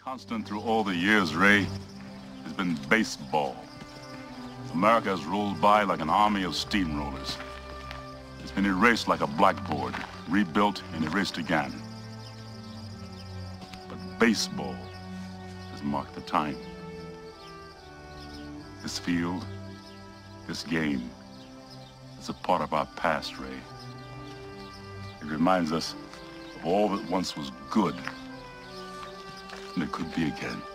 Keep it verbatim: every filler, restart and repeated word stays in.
Constant through all the years, Ray, has been baseball. America has rolled by like an army of steamrollers. It's been erased like a blackboard, rebuilt and erased again. But baseball has marked the time. This field, this game, is a part of our past, Ray. It reminds us of all that once was good, and it could be again.